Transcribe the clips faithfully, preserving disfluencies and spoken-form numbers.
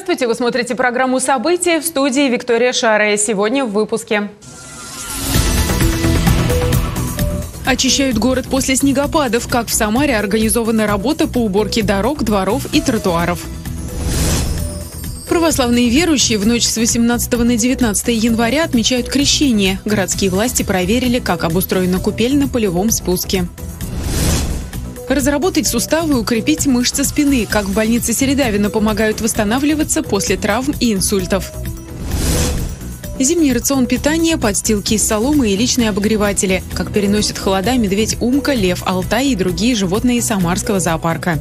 Здравствуйте! Вы смотрите программу «События», в студии Виктория Шарая. Сегодня в выпуске. Очищают город после снегопадов. Как в Самаре организована работа по уборке дорог, дворов и тротуаров. Православные верующие в ночь с восемнадцатого на девятнадцатое января отмечают крещение. Городские власти проверили, как обустроена купель на полевом спуске. Разработать суставы и укрепить мышцы спины. Как в больнице Середавино помогают восстанавливаться после травм и инсультов. Зимний рацион питания, подстилки из соломы и личные обогреватели. Как переносят холода медведь Умка, лев Алтай и другие животные Самарского зоопарка.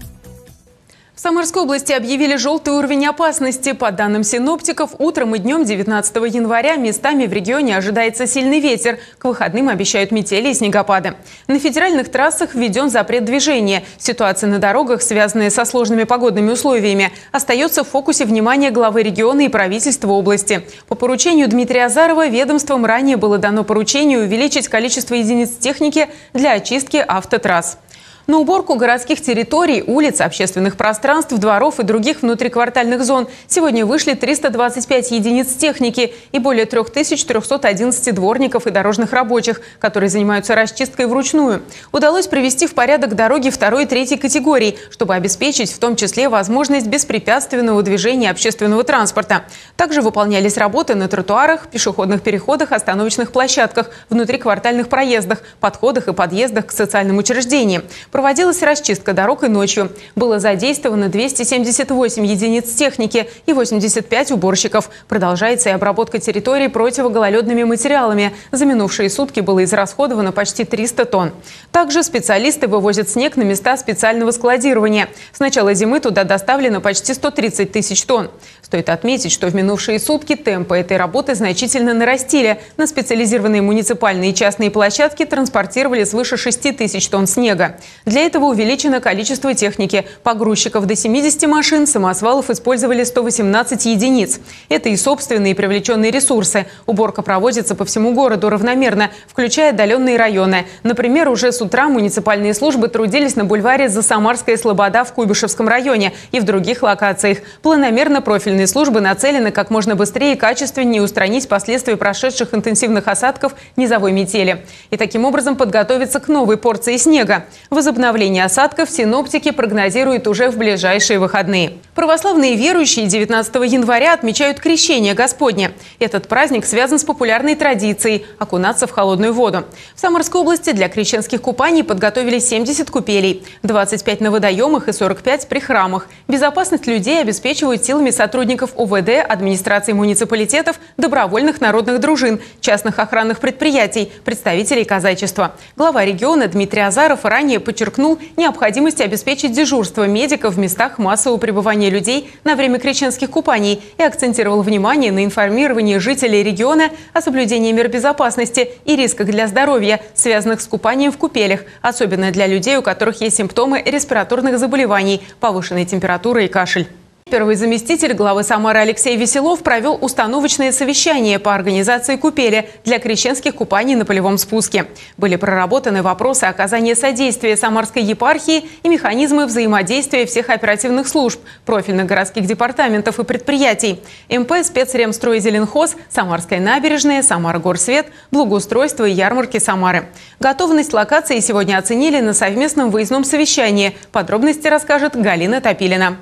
В Самарской области объявили желтый уровень опасности. По данным синоптиков, утром и днем девятнадцатого января местами в регионе ожидается сильный ветер. К выходным обещают метели и снегопады. На федеральных трассах введен запрет движения. Ситуация на дорогах, связанная со сложными погодными условиями, остается в фокусе внимания главы региона и правительства области. По поручению Дмитрия Азарова ведомством ранее было дано поручение увеличить количество единиц техники для очистки автотрасс. На уборку городских территорий, улиц, общественных пространств, дворов и других внутриквартальных зон сегодня вышли триста двадцать пять единиц техники и более трёх тысяч трёхсот одиннадцати дворников и дорожных рабочих, которые занимаются расчисткой вручную. Удалось привести в порядок дороги второй и третьей категорий, чтобы обеспечить в том числе возможность беспрепятственного движения общественного транспорта. Также выполнялись работы на тротуарах, пешеходных переходах, остановочных площадках, внутриквартальных проездах, подходах и подъездах к социальным учреждениям. Проводилась расчистка дорог и ночью. Было задействовано двести семьдесят восемь единиц техники и восемьдесят пять уборщиков. Продолжается и обработка территории противогололедными материалами. За минувшие сутки было израсходовано почти триста тонн. Также специалисты вывозят снег на места специального складирования. С начала зимы туда доставлено почти сто тридцать тысяч тонн. Стоит отметить, что в минувшие сутки темпы этой работы значительно нарастили. На специализированные муниципальные и частные площадки транспортировали свыше шести тысяч тонн снега. Для этого увеличено количество техники. Погрузчиков до семидесяти машин, самосвалов использовали сто восемнадцать единиц. Это и собственные, и привлеченные ресурсы. Уборка проводится по всему городу равномерно, включая отдаленные районы. Например, уже с утра муниципальные службы трудились на бульваре Засамарская Слобода в Куйбышевском районе и в других локациях. Планомерно профильные службы нацелены как можно быстрее и качественнее устранить последствия прошедших интенсивных осадков низовой метели. И таким образом подготовиться к новой порции снега. Возобновление осадков синоптики прогнозируют уже в ближайшие выходные. Православные верующие девятнадцатого января отмечают крещение Господне. Этот праздник связан с популярной традицией – окунаться в холодную воду. В Самарской области для крещенских купаний подготовили семьдесят купелей, двадцать пять на водоемах и сорок пять при храмах. Безопасность людей обеспечивают силами сотрудников ОВД, администрации муниципалитетов, добровольных народных дружин, частных охранных предприятий, представителей казачества. Глава региона Дмитрий Азаров ранее подчеркнул необходимость обеспечить дежурство медиков в местах массового пребывания людей на время крещенских купаний и акцентировал внимание на информировании жителей региона о соблюдении мер безопасности и рисках для здоровья, связанных с купанием в купелях, особенно для людей, у которых есть симптомы респираторных заболеваний, повышенной температуры и кашель. Первый заместитель главы Самары Алексей Веселов провел установочное совещание по организации купели для крещенских купаний на полевом спуске. Были проработаны вопросы оказания содействия Самарской епархии и механизмы взаимодействия всех оперативных служб, профильных городских департаментов и предприятий: МП, Спецремстройзеленхоз, Самарская набережная, Самара-Горсвет, благоустройство и ярмарки Самары. Готовность локации сегодня оценили на совместном выездном совещании. Подробности расскажет Галина Топилина.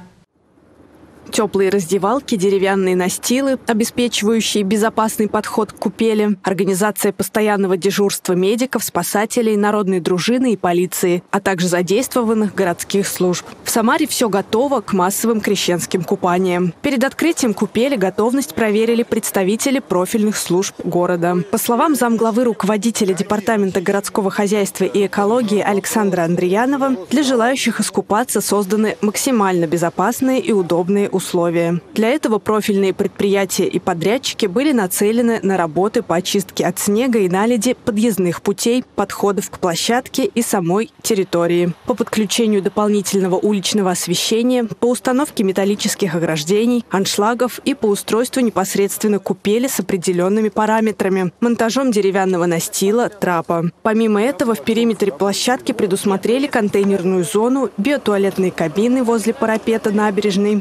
Теплые раздевалки, деревянные настилы, обеспечивающие безопасный подход к купели, организация постоянного дежурства медиков, спасателей, народной дружины и полиции, а также задействованных городских служб. В Самаре все готово к массовым крещенским купаниям. Перед открытием купели готовность проверили представители профильных служб города. По словам замглавы руководителя Департамента городского хозяйства и экологии Александра Андреянова, для желающих искупаться созданы максимально безопасные и удобные условия. условия. Для этого профильные предприятия и подрядчики были нацелены на работы по очистке от снега и наледи подъездных путей, подходов к площадке и самой территории, по подключению дополнительного уличного освещения, по установке металлических ограждений, аншлагов и по устройству непосредственно купели с определенными параметрами, монтажом деревянного настила, трапа. Помимо этого, в периметре площадки предусмотрели контейнерную зону, биотуалетные кабины возле парапета набережной, рядом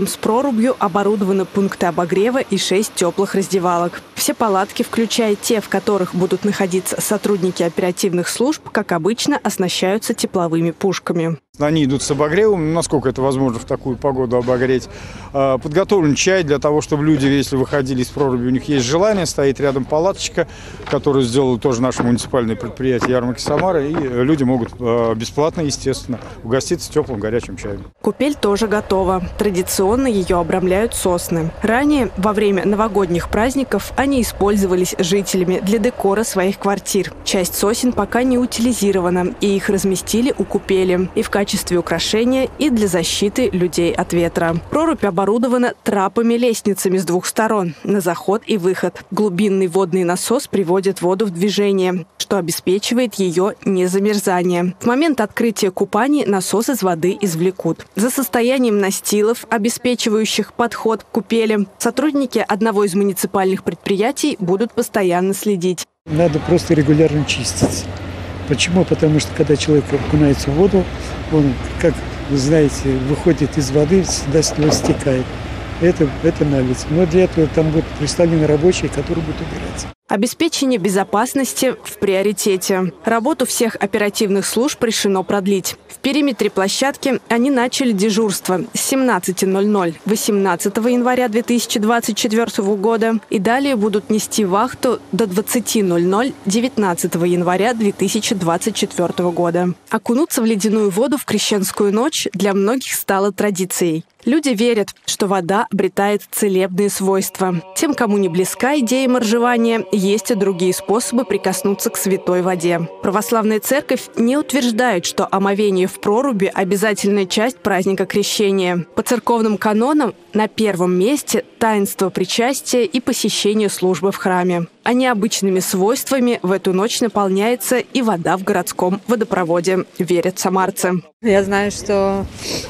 с прорубью оборудованы пункты обогрева и шесть теплых раздевалок. Все палатки, включая те, в которых будут находиться сотрудники оперативных служб, как обычно, оснащаются тепловыми пушками. Они идут с обогревом, насколько это возможно в такую погоду обогреть. Подготовлен чай для того, чтобы люди, если выходили из проруби, у них есть желание, стоит рядом палаточка, которую сделало тоже наше муниципальное предприятие «Ярмарки Самары», и люди могут бесплатно, естественно, угоститься теплым горячим чаем. Купель тоже готова. Традиционно ее обрамляют сосны. Ранее, во время новогодних праздников, они использовались жителями для декора своих квартир. Часть сосен пока не утилизирована, и их разместили у купели. И в качестве В качестве украшения и для защиты людей от ветра. Прорубь оборудована трапами-лестницами с двух сторон на заход и выход. Глубинный водный насос приводит воду в движение, что обеспечивает ее незамерзание. В момент открытия купаний насос из воды извлекут. За состоянием настилов, обеспечивающих подход к купели, сотрудники одного из муниципальных предприятий будут постоянно следить. Надо просто регулярно чистить. Почему? Потому что когда человек окунается в воду, он, как вы знаете, выходит из воды, всегда с него стекает. Это, это на лицо. Но для этого там будут представлены рабочие, которые будут убираться. Обеспечение безопасности в приоритете. Работу всех оперативных служб решено продлить. В периметре площадки они начали дежурство с семнадцати ноль-ноль восемнадцатого января две тысячи двадцать четвёртого года и далее будут нести вахту до двадцати ноль-ноль девятнадцатого января две тысячи двадцать четвёртого года. Окунуться в ледяную воду в крещенскую ночь для многих стало традицией. Люди верят, что вода обретает целебные свойства. Тем, кому не близка идея моржевания, есть и другие способы прикоснуться к святой воде. Православная церковь не утверждает, что омовение в проруби – обязательная часть праздника Крещения. По церковным канонам на первом месте таинство причастия и посещение службы в храме. А необычными свойствами в эту ночь наполняется и вода в городском водопроводе, верят самарцы. Я знаю, что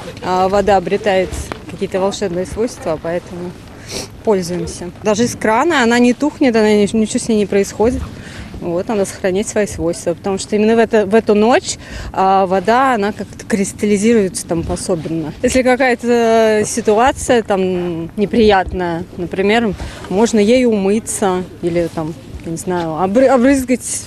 вода обретает какие-то волшебные свойства, поэтому пользуемся. Даже из крана она не тухнет, она ничего с ней не происходит. Вот, она сохраняет свои свойства, потому что именно в, это, в эту ночь а, вода, она как-то кристаллизируется там особенно. Если какая-то ситуация там неприятная, например, можно ей умыться или там, я не знаю, обрызгать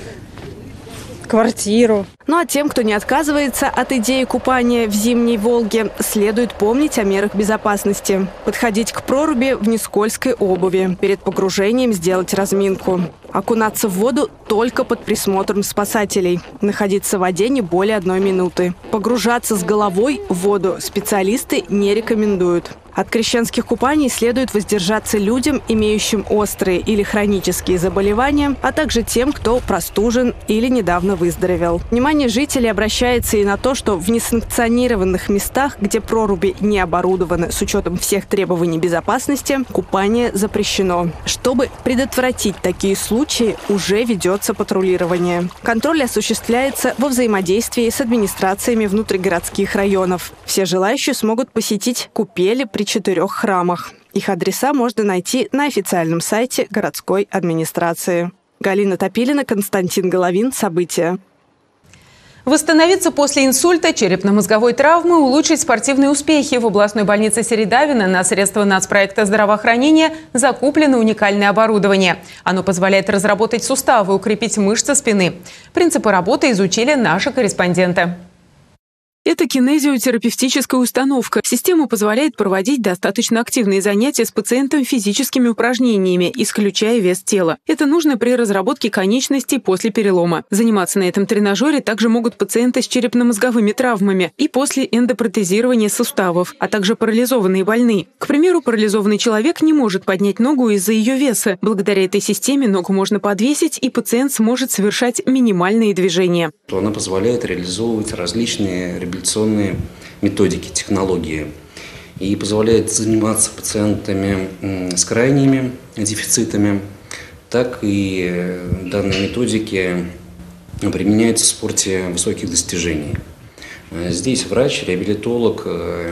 квартиру. Ну а тем, кто не отказывается от идеи купания в зимней Волге, следует помнить о мерах безопасности. Подходить к проруби в нескользкой обуви. Перед погружением сделать разминку. Окунаться в воду только под присмотром спасателей. Находиться в воде не более одной минуты. Погружаться с головой в воду специалисты не рекомендуют. От крещенских купаний следует воздержаться людям, имеющим острые или хронические заболевания, а также тем, кто простужен или недавно выздоровел. Внимание жителей обращается и на то, что в несанкционированных местах, где проруби не оборудованы с учетом всех требований безопасности, купание запрещено. Чтобы предотвратить такие случаи, уже ведется патрулирование. Контроль осуществляется во взаимодействии с администрациями внутригородских районов. Все желающие смогут посетить купели при четырех храмах. Их адреса можно найти на официальном сайте городской администрации. Галина Топилина, Константин Головин. События. Восстановиться после инсульта, черепно-мозговой травмы, улучшить спортивные успехи. В областной больнице Середавино на средства нацпроекта здравоохранения закуплено уникальное оборудование. Оно позволяет разработать суставы, укрепить мышцы спины. Принципы работы изучили наши корреспонденты. Это кинезиотерапевтическая установка. Система позволяет проводить достаточно активные занятия с пациентом физическими упражнениями, исключая вес тела. Это нужно при разработке конечностей после перелома. Заниматься на этом тренажере также могут пациенты с черепно-мозговыми травмами и после эндопротезирования суставов, а также парализованные больные. К примеру, парализованный человек не может поднять ногу из-за ее веса. Благодаря этой системе ногу можно подвесить, и пациент сможет совершать минимальные движения. Она позволяет реализовывать различные реабилитационные методики, технологии и позволяет заниматься пациентами с крайними дефицитами, так и данные методики применяются в спорте высоких достижений. Здесь врач, реабилитолог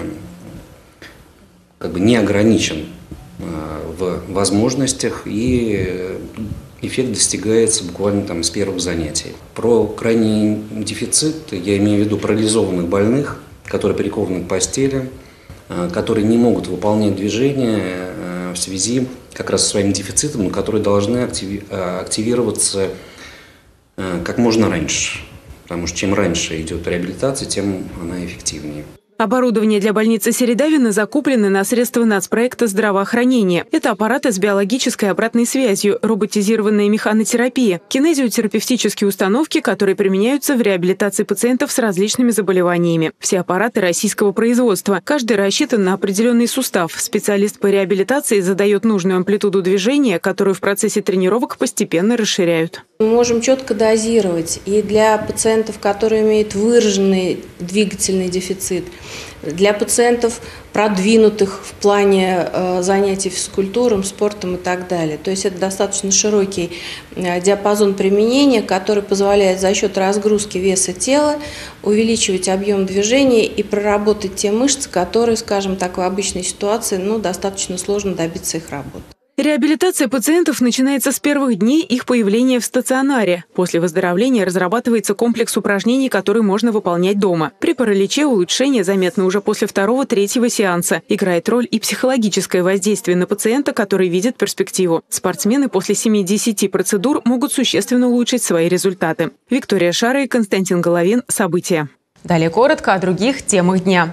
как бы не ограничен в возможностях, и эффект достигается буквально там с первых занятий. Про крайний дефицит я имею в виду парализованных больных, которые прикованы к постели которые не могут выполнять движение в связи как раз со своим дефицитом, но которые должны активироваться как можно раньше. Потому что чем раньше идет реабилитация, тем она эффективнее. Оборудование для больницы Середавино закуплено на средства нацпроекта здравоохранения. Это аппараты с биологической обратной связью, роботизированная механотерапия, кинезиотерапевтические установки, которые применяются в реабилитации пациентов с различными заболеваниями. Все аппараты российского производства. Каждый рассчитан на определенный сустав. Специалист по реабилитации задает нужную амплитуду движения, которую в процессе тренировок постепенно расширяют. Мы можем четко дозировать и для пациентов, которые имеют выраженный двигательный дефицит, для пациентов, продвинутых в плане э, занятий физкультурой, спортом и так далее. То есть это достаточно широкий э, диапазон применения, который позволяет за счет разгрузки веса тела увеличивать объем движения и проработать те мышцы, которые, скажем так, в обычной ситуации ну, достаточно сложно добиться их работы. Реабилитация пациентов начинается с первых дней их появления в стационаре. После выздоровления разрабатывается комплекс упражнений, которые можно выполнять дома. При параличе улучшение заметно уже после второго-третьего сеанса. Играет роль и психологическое воздействие на пациента, который видит перспективу. Спортсмены после семи-десяти процедур могут существенно улучшить свои результаты. Виктория Шара и Константин Головин. События. Далее коротко о других темах дня.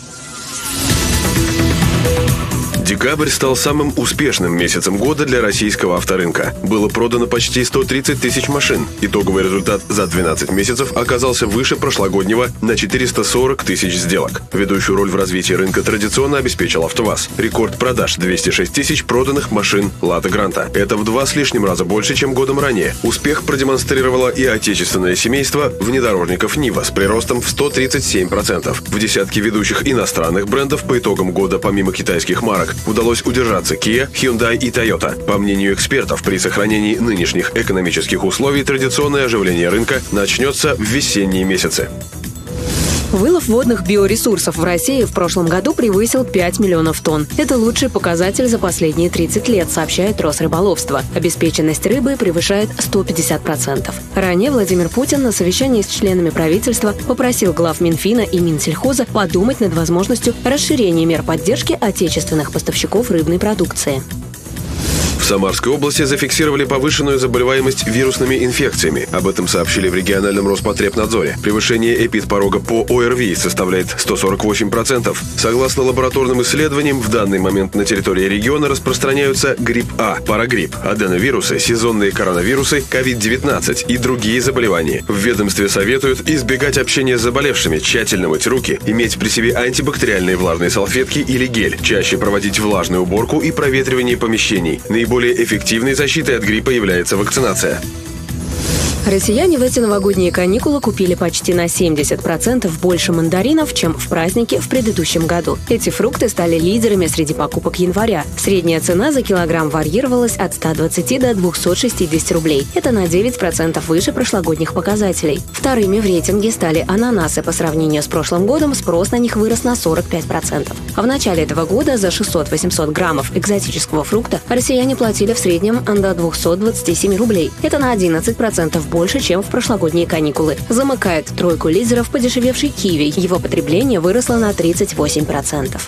Декабрь стал самым успешным месяцем года для российского авторынка. Было продано почти сто тридцать тысяч машин. Итоговый результат за двенадцать месяцев оказался выше прошлогоднего на четыреста сорок тысяч сделок. Ведущую роль в развитии рынка традиционно обеспечил АвтоВАЗ. Рекорд продаж – двести шесть тысяч проданных машин Лада Гранта. Это в два с лишним раза больше, чем годом ранее. Успех продемонстрировало и отечественное семейство внедорожников Нива с приростом в сто тридцать семь процентов. В десятке ведущих иностранных брендов по итогам года, помимо китайских марок, удалось удержаться Kia, Hyundai и Toyota. По мнению экспертов, при сохранении нынешних экономических условий традиционное оживление рынка начнется в весенние месяцы. Вылов водных биоресурсов в России в прошлом году превысил пять миллионов тонн. Это лучший показатель за последние тридцать лет, сообщает Росрыболовство. Обеспеченность рыбы превышает сто пятьдесят процентов. Ранее Владимир Путин на совещании с членами правительства попросил глав Минфина и Минсельхоза подумать над возможностью расширения мер поддержки отечественных поставщиков рыбной продукции. В Самарской области зафиксировали повышенную заболеваемость вирусными инфекциями. Об этом сообщили в региональном Роспотребнадзоре. Превышение эпидпорога по ОРВИ составляет сто сорок восемь процентов. Согласно лабораторным исследованиям, в данный момент на территории региона распространяются грипп А, парагрипп, аденовирусы, сезонные коронавирусы, ковид девятнадцать и другие заболевания. В ведомстве советуют избегать общения с заболевшими, тщательно мыть руки, иметь при себе антибактериальные влажные салфетки или гель, чаще проводить влажную уборку и проветривание помещений. Наиболее эффективной защитой от гриппа является вакцинация. Россияне в эти новогодние каникулы купили почти на семьдесят процентов больше мандаринов, чем в праздники в предыдущем году. Эти фрукты стали лидерами среди покупок января. Средняя цена за килограмм варьировалась от ста двадцати до двухсот шестидесяти рублей. Это на девять процентов выше прошлогодних показателей. Вторыми в рейтинге стали ананасы. По сравнению с прошлым годом спрос на них вырос на сорок пять процентов. А в начале этого года за шестьсот-восемьсот граммов экзотического фрукта россияне платили в среднем до двухсот двадцати семи рублей. Это на одиннадцать процентов больше, чем в прошлогодние каникулы. Замыкает тройку лидеров подешевевший киви. Его потребление выросло на тридцать восемь процентов.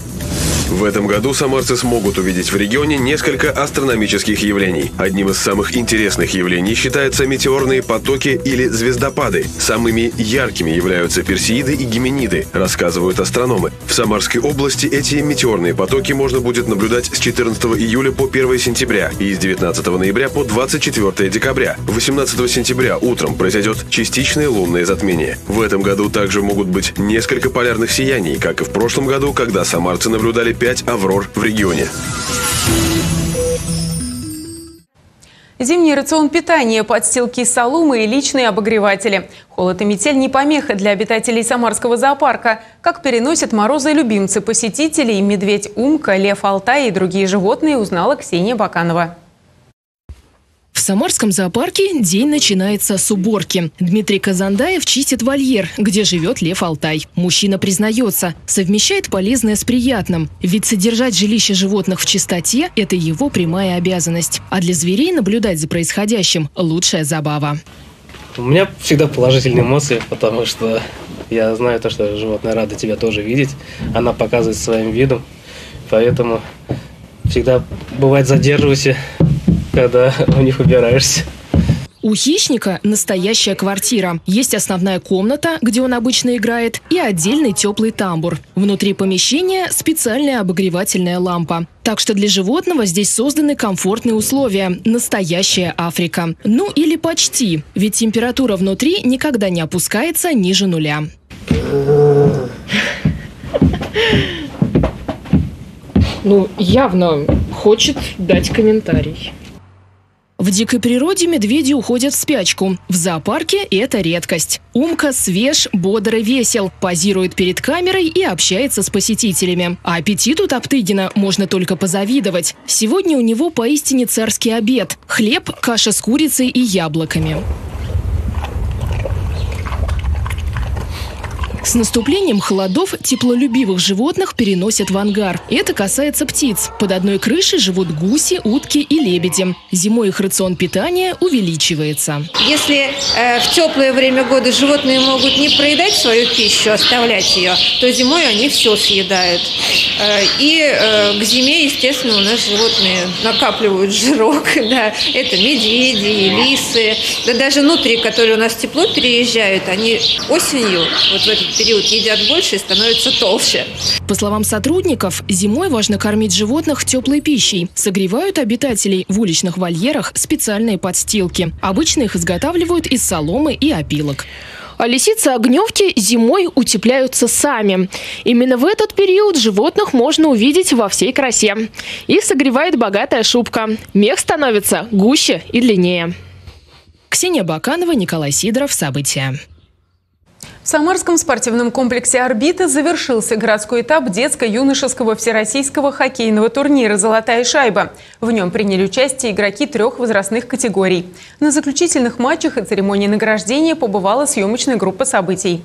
В этом году самарцы смогут увидеть в регионе несколько астрономических явлений. Одним из самых интересных явлений считаются метеорные потоки или звездопады. Самыми яркими являются персеиды и гимениды, рассказывают астрономы. В Самарской области эти метеорные потоки можно будет наблюдать с четырнадцатого июля по первое сентября и с девятнадцатого ноября по двадцать четвёртое декабря. восемнадцатого сентября утром произойдет частичное лунное затмение. В этом году также могут быть несколько полярных сияний, как и в прошлом году, когда самарцы наблюдали пять аврор в регионе. Зимний рацион питания, подстилки из соломы и личные обогреватели. Холод и метель не помеха для обитателей Самарского зоопарка. Как переносят морозы любимцы посетителей, медведь Умка, лев Алтай и другие животные, узнала Ксения Баканова. В Самарском зоопарке день начинается с уборки. Дмитрий Казандаев чистит вольер, где живет лев Алтай. Мужчина признается, совмещает полезное с приятным. Ведь содержать жилище животных в чистоте – это его прямая обязанность. А для зверей наблюдать за происходящим – лучшая забава. У меня всегда положительные эмоции, потому что Я знаю то, что животное рада тебя тоже видеть. Она показывает своим видом. Поэтому всегда бывает задерживайся, когда у них убираешься. У хищника настоящая квартира. Есть основная комната, где он обычно играет, и отдельный теплый тамбур. Внутри помещения специальная обогревательная лампа. Так что для животного здесь созданы комфортные условия. Настоящая Африка. Ну или почти, ведь температура внутри никогда не опускается ниже нуля. Ну, явно хочет дать комментарий. В дикой природе медведи уходят в спячку. В зоопарке это редкость. Умка свеж, бодр и весел, позирует перед камерой и общается с посетителями. А аппетиту Топтыгина можно только позавидовать. Сегодня у него поистине царский обед. Хлеб, каша с курицей и яблоками. С наступлением холодов теплолюбивых животных переносят в ангар. Это касается птиц. Под одной крышей живут гуси, утки и лебеди. Зимой их рацион питания увеличивается. Если э, в теплое время года животные могут не проедать свою пищу, оставлять ее, то зимой они все съедают. Э, и э, к зиме, естественно, у нас животные накапливают жирок. Да. Это медведи, лисы. Да даже нутрии, которые у нас в тепло переезжают, они осенью, вот в этот период, едят больше и становятся толще. По словам сотрудников, зимой важно кормить животных теплой пищей. Согревают обитателей в уличных вольерах специальные подстилки. Обычно их изготавливают из соломы и опилок. А лисицы-огневки зимой утепляются сами. Именно в этот период животных можно увидеть во всей красе. Их согревает богатая шубка. Мех становится гуще и длиннее. Ксения Баканова, Николай Сидоров. События. В Самарском спортивном комплексе «Орбита» завершился городской этап детско-юношеского всероссийского хоккейного турнира «Золотая шайба». В нем приняли участие игроки трех возрастных категорий. На заключительных матчах и церемонии награждения побывала съемочная группа событий.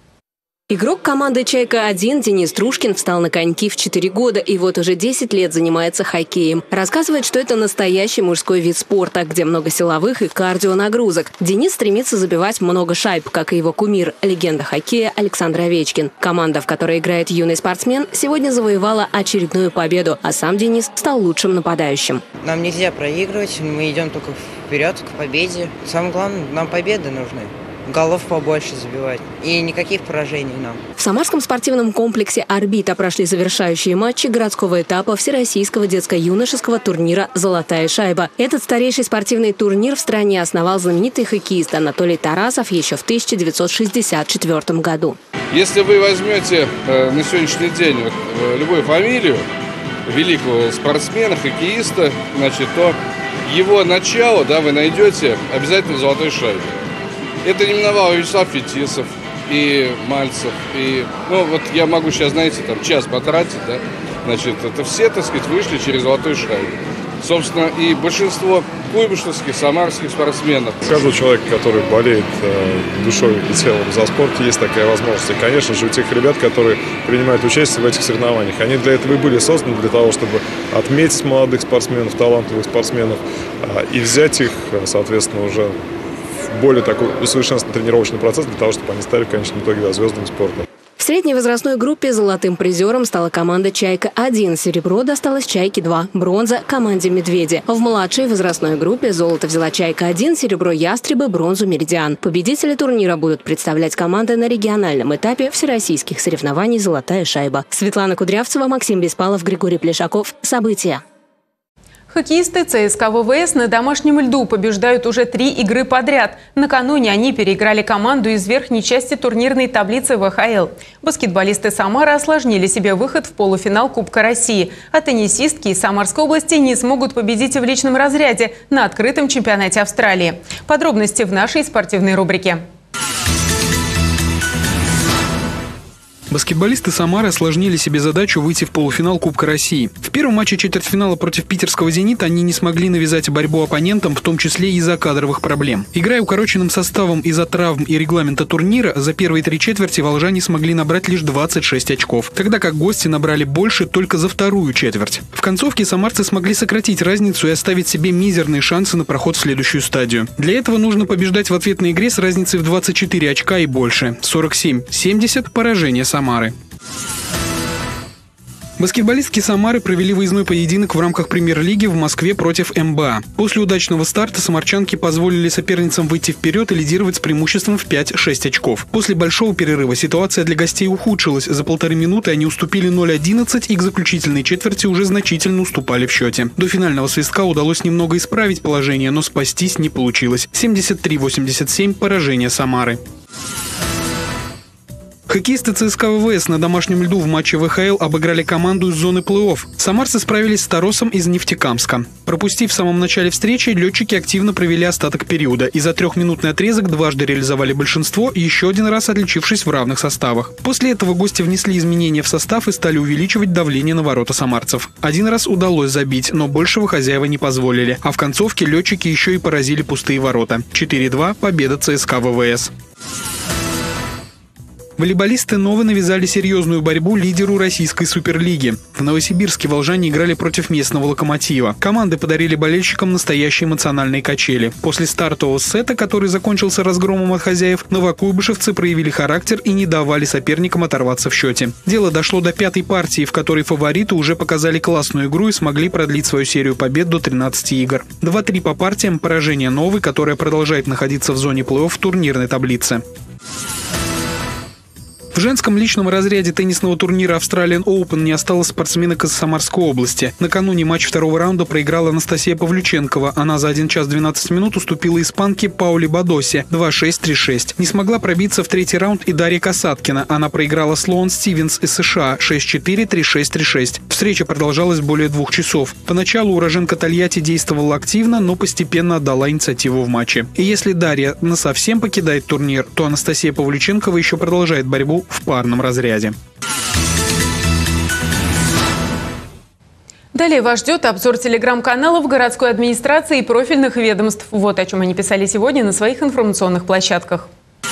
Игрок команды «Чайка-один» Денис Трушкин встал на коньки в четыре года и вот уже десять лет занимается хоккеем. Рассказывает, что это настоящий мужской вид спорта, где много силовых и кардионагрузок. Денис стремится забивать много шайб, как и его кумир, легенда хоккея Александр Овечкин. Команда, в которой играет юный спортсмен, сегодня завоевала очередную победу, а сам Денис стал лучшим нападающим. Нам нельзя проигрывать, мы идем только вперед к победе. Самое главное, нам победы нужны. Голов побольше забивать. И никаких поражений нам. В Самарском спортивном комплексе «Орбита» прошли завершающие матчи городского этапа всероссийского детско-юношеского турнира «Золотая шайба». Этот старейший спортивный турнир в стране основал знаменитый хоккеист Анатолий Тарасов еще в тысяча девятьсот шестьдесят четвёртом году. Если вы возьмете э, на сегодняшний день вот, э, любую фамилию великого спортсмена, хоккеиста, значит, то его начало, да, вы найдете обязательно в «Золотой шайбе». Это не миновал Вячеслав Фетисов и Мальцев. И, ну, вот я могу сейчас, знаете, там час потратить, да. Значит, это все, так сказать, вышли через «Золотую шайбу». Собственно, и большинство куйбышевских, самарских спортсменов. У каждого человека, который болеет э, душой и телом за спорт, есть такая возможность. И, конечно же, у тех ребят, которые принимают участие в этих соревнованиях, они для этого и были созданы, для того, чтобы отметить молодых спортсменов, талантливых спортсменов э, и взять их, соответственно, уже более такой усовершенствованный тренировочный процесс для того, чтобы они стали в конечном итоге, да, звездами спорта. В средней возрастной группе золотым призером стала команда «Чайка-один». Серебро досталось «Чайке-два», бронза – команде «Медведи». В младшей возрастной группе золото взяла «Чайка-один», серебро «Ястребы», бронзу «Меридиан». Победители турнира будут представлять команды на региональном этапе всероссийских соревнований «Золотая шайба». Светлана Кудрявцева, Максим Беспалов, Григорий Плешаков. События. Хоккеисты ЦСКА ВВС на домашнем льду побеждают уже три игры подряд. Накануне они переиграли команду из верхней части турнирной таблицы вэ ха эл. Баскетболисты Самары осложнили себе выход в полуфинал Кубка России. А теннисистки из Самарской области не смогут победить в личном разряде на открытом чемпионате Австралии. Подробности в нашей спортивной рубрике. Баскетболисты Самары осложнили себе задачу выйти в полуфинал Кубка России. В первом матче четвертьфинала против питерского «Зенита» они не смогли навязать борьбу оппонентам, в том числе из-за кадровых проблем. Играя укороченным составом из-за травм и регламента турнира, за первые три четверти волжане смогли набрать лишь двадцать шесть очков, тогда как гости набрали больше только за вторую четверть. В концовке самарцы смогли сократить разницу и оставить себе мизерные шансы на проход в следующую стадию. Для этого нужно побеждать в ответной игре с разницей в двадцать четыре очка и больше. сорок семь семьдесят поражение Самары. Баскетболистки Самары провели выездной поединок в рамках премьер-лиги в Москве против эм бэ а. После удачного старта самарчанки позволили соперницам выйти вперед и лидировать с преимуществом в пять-шесть очков. После большого перерыва ситуация для гостей ухудшилась. За полторы минуты они уступили ноль одиннадцать и к заключительной четверти уже значительно уступали в счете. До финального свистка удалось немного исправить положение, но спастись не получилось. семьдесят три восемьдесят семь поражение Самары. Хоккеисты ЦСКА ВВС на домашнем льду в матче вэ ха эл обыграли команду из зоны плей-офф. Самарцы справились с Таросом из Нефтекамска. Пропустив в самом начале встречи, летчики активно провели остаток периода и за трехминутный отрезок дважды реализовали большинство, еще один раз отличившись в равных составах. После этого гости внесли изменения в состав и стали увеличивать давление на ворота самарцев. Один раз удалось забить, но большего хозяева не позволили, а в концовке летчики еще и поразили пустые ворота. четыре-два победа ЦСКА ВВС. Волейболисты Новы навязали серьезную борьбу лидеру российской суперлиги. В Новосибирске волжане играли против местного «Локомотива». Команды подарили болельщикам настоящие эмоциональные качели. После стартового сета, который закончился разгромом от хозяев, новокуйбышевцы проявили характер и не давали соперникам оторваться в счете. Дело дошло до пятой партии, в которой фавориты уже показали классную игру и смогли продлить свою серию побед до тринадцати игр. два-три по партиям, поражение Новой, которая продолжает находиться в зоне плей-офф в турнирной таблице. В женском личном разряде теннисного турнира Australian Open не осталось спортсменок из Самарской области. Накануне матч второго раунда проиграла Анастасия Павлюченкова. Она за один час двенадцать минут уступила испанке Пауле Бадосе два-шесть три-шесть. Не смогла пробиться в третий раунд и Дарья Касаткина. Она проиграла Слоан Стивенс из США шесть-четыре три-шесть три-шесть. Встреча продолжалась более двух часов. Поначалу уроженка Тольятти действовала активно, но постепенно отдала инициативу в матче. И если Дарья насовсем покидает турнир, то Анастасия Павлюченкова еще продолжает борьбу в парном разряде. Далее вас ждет обзор телеграм-каналов городской администрации и профильных ведомств. Вот о чем они писали сегодня на своих информационных площадках.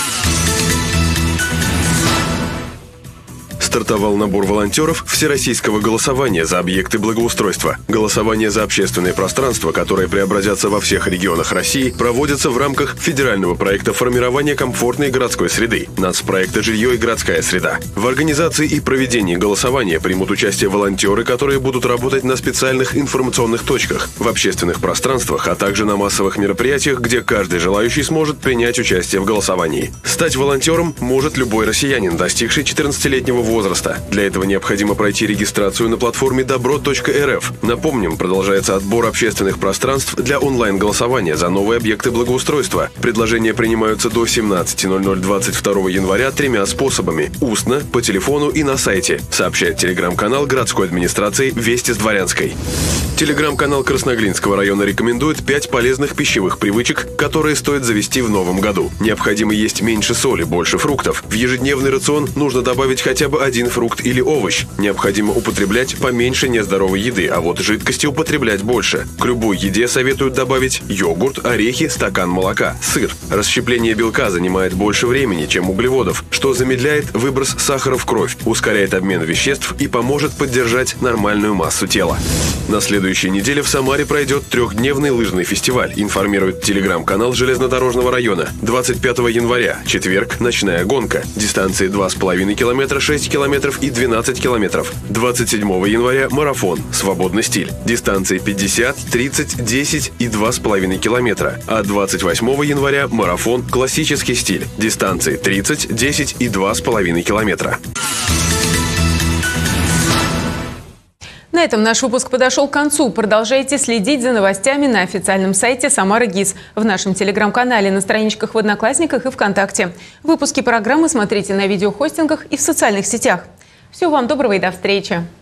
Стартовал набор волонтеров всероссийского голосования за объекты благоустройства. Голосование за общественное пространство, которое преобразятся во всех регионах России, проводится в рамках федерального проекта формирования комфортной городской среды, нацпроекта «Жилье и городская среда». В организации и проведении голосования примут участие волонтеры, которые будут работать на специальных информационных точках, в общественных пространствах, а также на массовых мероприятиях, где каждый желающий сможет принять участие в голосовании. Стать волонтером может любой россиянин, достигший четырнадцатилетнего возраста. Для этого необходимо пройти регистрацию на платформе добро точка эр эф. Напомним, продолжается отбор общественных пространств для онлайн-голосования за новые объекты благоустройства. Предложения принимаются до семнадцати ноль-ноль двадцать второго января тремя способами – устно, по телефону и на сайте, сообщает телеграм-канал городской администрации «Вести с Дворянской». Телеграм-канал Красноглинского района рекомендует пять полезных пищевых привычек, которые стоит завести в новом году. Необходимо есть меньше соли, больше фруктов. В ежедневный рацион нужно добавить хотя бы один фрукт или овощ. Необходимо употреблять поменьше нездоровой еды, а вот жидкости употреблять больше. К любой еде советуют добавить йогурт, орехи, стакан молока, сыр. Расщепление белка занимает больше времени, чем углеводов, что замедляет выброс сахара в кровь, ускоряет обмен веществ и поможет поддержать нормальную массу тела. На следующей неделе в Самаре пройдет трехдневный лыжный фестиваль, информирует телеграм-канал железнодорожного района. двадцать пятого января, четверг, ночная гонка. Дистанции два с половиной километра, шесть километров и двенадцать километров. двадцать седьмого января марафон «Свободный стиль». Дистанции пятьдесят, тридцать, десять и два с половиной километра. А двадцать восьмого января марафон «Классический стиль». Дистанции тридцать, десять и два с половиной километра. На этом наш выпуск подошел к концу. Продолжайте следить за новостями на официальном сайте Самара ГИС, в нашем телеграм-канале, на страничках в Одноклассниках и ВКонтакте. Выпуски программы смотрите на видеохостингах и в социальных сетях. Всего вам доброго и до встречи!